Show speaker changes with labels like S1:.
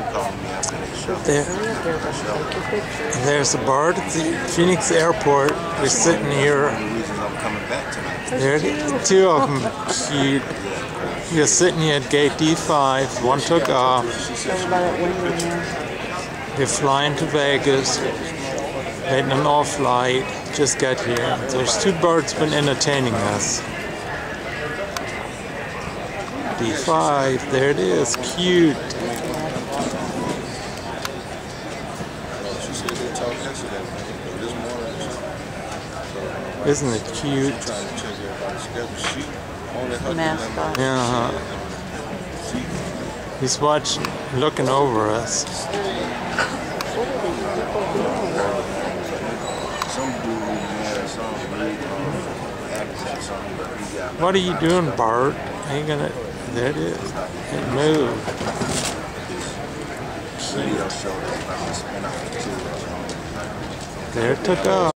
S1: There, there's a bird at the Phoenix Airport. We're sitting here. There, two of them, cute. We're sitting here at gate D5. One took off. We're flying to Vegas. Waiting on our flight. Just got here. There's two birds been entertaining us. D5, there it is, cute. Isn't it cute?
S2: Mascot.
S1: Yeah. He's watching, looking over us. What are you doing, Bart? Are you gonna? There it is. It moved. There it took off.